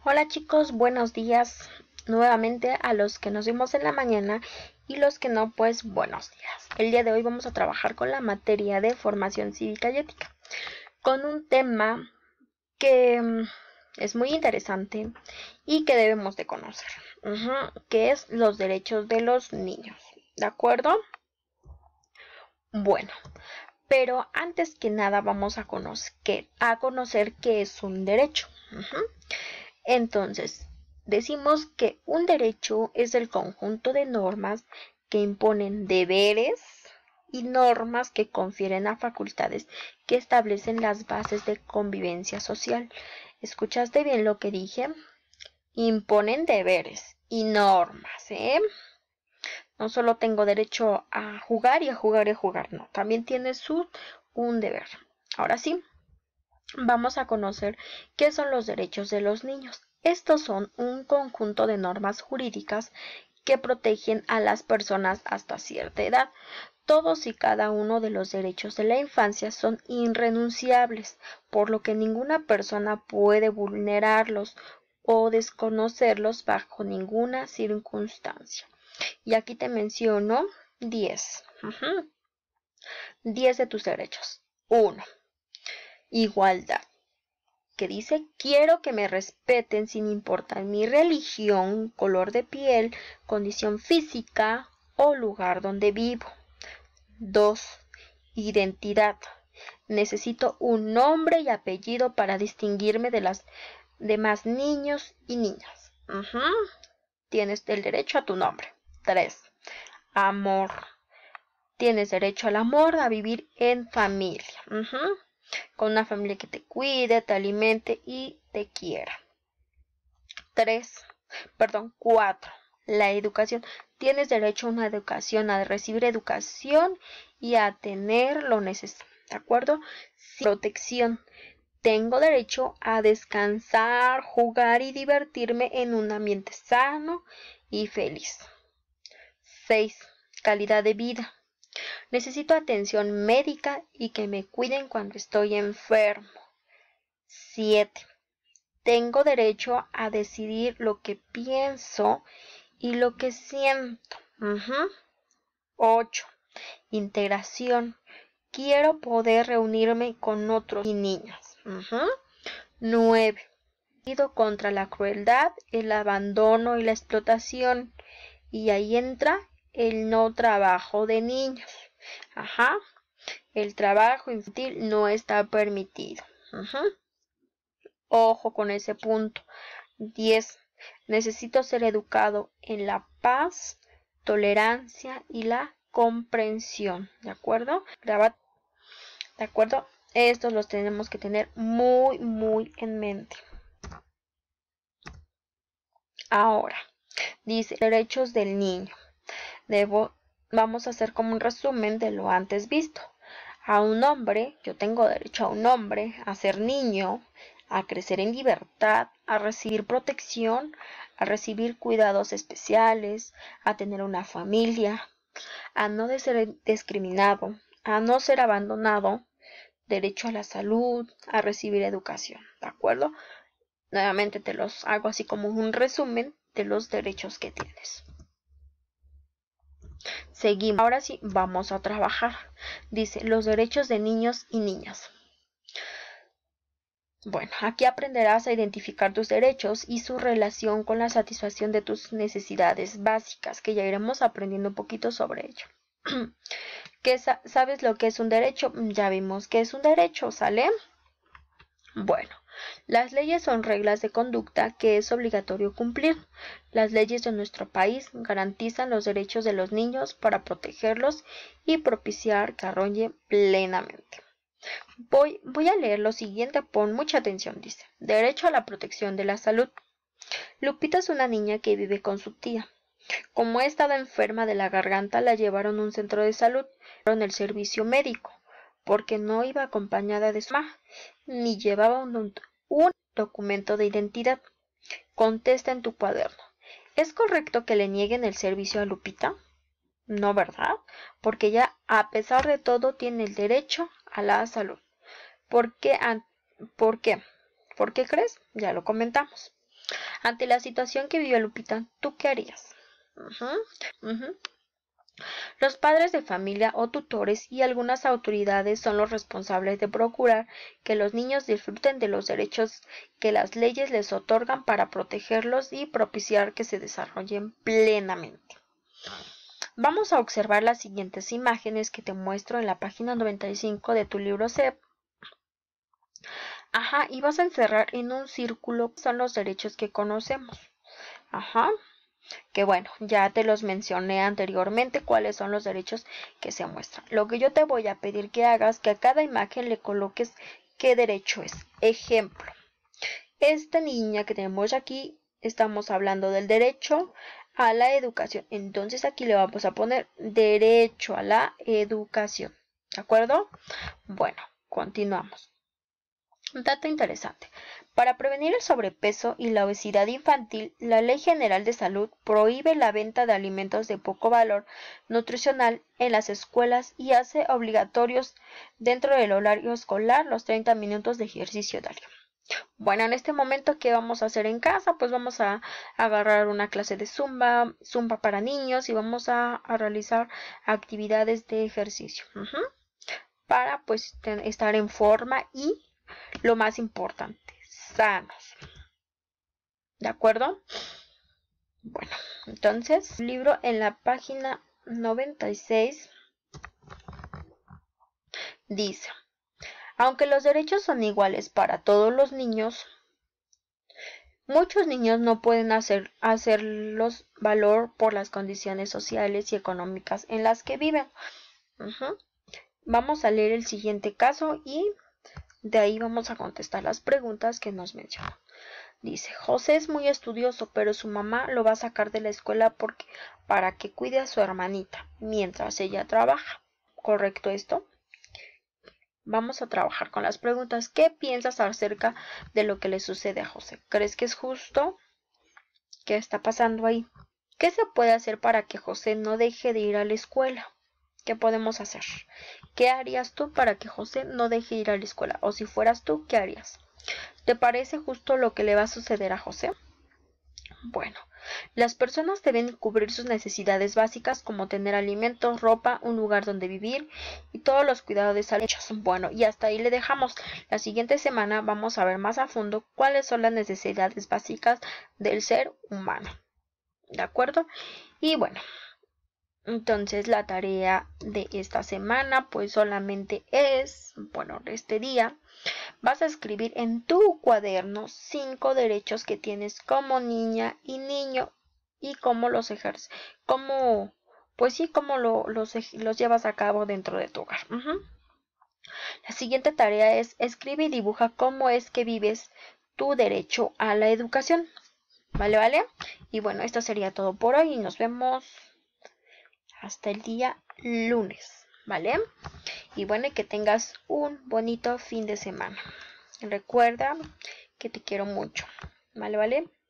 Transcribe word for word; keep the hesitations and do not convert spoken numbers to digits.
Hola chicos, buenos días nuevamente a los que nos vimos en la mañana y los que no, pues buenos días. El día de hoy vamos a trabajar con la materia de formación cívica y ética, con un tema que um, es muy interesante y que debemos de conocer, uh-huh, que es los derechos de los niños, ¿de acuerdo? Bueno, pero antes que nada vamos a conocer, a conocer qué es un derecho. Uh-huh. Entonces, decimos que un derecho es el conjunto de normas que imponen deberes y normas que confieren a facultades que establecen las bases de convivencia social. ¿Escuchaste bien lo que dije? Imponen deberes y normas, ¿eh? No solo tengo derecho a jugar y a jugar y a jugar, no. También tiene su un deber. Ahora sí, vamos a conocer qué son los derechos de los niños. Estos son un conjunto de normas jurídicas que protegen a las personas hasta cierta edad. Todos y cada uno de los derechos de la infancia son irrenunciables, por lo que ninguna persona puede vulnerarlos o desconocerlos bajo ninguna circunstancia. Y aquí te menciono diez. Uh-huh. diez de tus derechos. uno. Igualdad, que dice: quiero que me respeten sin importar mi religión, color de piel, condición física o lugar donde vivo. dos. Identidad. Necesito un nombre y apellido para distinguirme de las demás niños y niñas. Uh-huh. Tienes el derecho a tu nombre. tres. Amor. Tienes derecho al amor, a vivir en familia. Uh-huh. Con una familia que te cuide, te alimente y te quiera. tres. Perdón, cuatro. La educación. Tienes derecho a una educación, a recibir educación y a tener lo necesario. ¿De acuerdo? Protección. Tengo derecho a descansar, jugar y divertirme en un ambiente sano y feliz. seis. Calidad de vida. Necesito atención médica y que me cuiden cuando estoy enfermo. siete. Tengo derecho a decidir lo que pienso y lo que siento. Uh-huh. ocho. Integración. Quiero poder reunirme con otros y niños. Uh-huh. nueve. Pido contra la crueldad, el abandono y la explotación. Y ahí entra el no trabajo de niños. Ajá. El trabajo infantil no está permitido. Uh-huh. Ojo con ese punto. diez. Necesito ser educado en la paz, tolerancia y la comprensión. ¿De acuerdo? Graba. ¿De acuerdo? Estos los tenemos que tener muy, muy en mente. Ahora, dice derechos del niño. Debo, vamos a hacer como un resumen de lo antes visto. A un hombre, yo tengo derecho a un hombre, a ser niño, a crecer en libertad, a recibir protección, a recibir cuidados especiales, a tener una familia, a no de ser discriminado, a no ser abandonado, derecho a la salud, a recibir educación, ¿de acuerdo? Nuevamente te los hago así como un resumen de los derechos que tienes. Seguimos. Ahora sí, vamos a trabajar. Dice, los derechos de niños y niñas. Bueno, aquí aprenderás a identificar tus derechos y su relación con la satisfacción de tus necesidades básicas, que ya iremos aprendiendo un poquito sobre ello. ¿Qué sa- ¿Sabes lo que es un derecho? Ya vimos que es un derecho, ¿sale? Bueno, las leyes son reglas de conducta que es obligatorio cumplir. Las leyes de nuestro país garantizan los derechos de los niños para protegerlos y propiciar que arrolle plenamente. Voy, voy a leer lo siguiente, pon mucha atención, dice. Derecho a la protección de la salud. Lupita es una niña que vive con su tía. Como ha estado enferma de la garganta, la llevaron a un centro de salud, en el servicio médico, porque no iba acompañada de su mamá, ni llevaba un, un documento de identidad. Contesta en tu cuaderno. ¿Es correcto que le nieguen el servicio a Lupita? No, ¿verdad? Porque ella, a pesar de todo, tiene el derecho a la salud. ¿Por qué? ¿Por qué? ¿Por qué crees? Ya lo comentamos. Ante la situación que vivió Lupita, ¿tú qué harías? Uh-huh, uh-huh. Los padres de familia o tutores y algunas autoridades son los responsables de procurar que los niños disfruten de los derechos que las leyes les otorgan para protegerlos y propiciar que se desarrollen plenamente. Vamos a observar las siguientes imágenes que te muestro en la página noventa y cinco de tu libro C E P. Ajá, y vas a encerrar en un círculo son los derechos que conocemos. Ajá. Que bueno, ya te los mencioné anteriormente cuáles son los derechos que se muestran. Lo que yo te voy a pedir que hagas, que a cada imagen le coloques qué derecho es. Ejemplo, esta niña que tenemos aquí, estamos hablando del derecho a la educación. Entonces aquí le vamos a poner derecho a la educación. ¿De acuerdo? Bueno, continuamos. Un dato interesante. Para prevenir el sobrepeso y la obesidad infantil, la Ley General de Salud prohíbe la venta de alimentos de poco valor nutricional en las escuelas y hace obligatorios dentro del horario escolar los treinta minutos de ejercicio diario. Bueno, en este momento, ¿qué vamos a hacer en casa? Pues vamos a agarrar una clase de Zumba, Zumba para niños y vamos a, a realizar actividades de ejercicio. Uh-huh. Para pues ten, estar en forma y lo más importante, sanos. ¿De acuerdo? Bueno, entonces, el libro en la página noventa y seis dice, aunque los derechos son iguales para todos los niños, muchos niños no pueden hacer, hacerlos valor por las condiciones sociales y económicas en las que viven. Uh-huh. Vamos a leer el siguiente caso y de ahí vamos a contestar las preguntas que nos mencionan. Dice, José es muy estudioso, pero su mamá lo va a sacar de la escuela porque, para que cuide a su hermanita mientras ella trabaja. ¿Correcto esto? Vamos a trabajar con las preguntas. ¿Qué piensas acerca de lo que le sucede a José? ¿Crees que es justo? ¿Qué está pasando ahí? ¿Qué se puede hacer para que José no deje de ir a la escuela? ¿Qué podemos hacer? ¿Qué harías tú para que José no deje de ir a la escuela? O si fueras tú, ¿qué harías? ¿Te parece justo lo que le va a suceder a José? Bueno, las personas deben cubrir sus necesidades básicas como tener alimentos, ropa, un lugar donde vivir y todos los cuidados de salud. Bueno, y hasta ahí le dejamos. La siguiente semana vamos a ver más a fondo cuáles son las necesidades básicas del ser humano. ¿De acuerdo? Y bueno, entonces la tarea de esta semana pues solamente es, bueno, de este día, vas a escribir en tu cuaderno cinco derechos que tienes como niña y niño y cómo los ejerces, cómo, pues sí, cómo lo, los, los llevas a cabo dentro de tu hogar. Uh-huh. La siguiente tarea es escribe y dibuja cómo es que vives tu derecho a la educación. ¿Vale, vale? Y bueno, esto sería todo por hoy y nos vemos hasta el día lunes, ¿vale? Y bueno, y que tengas un bonito fin de semana. Recuerda que te quiero mucho, ¿vale? ¿Vale?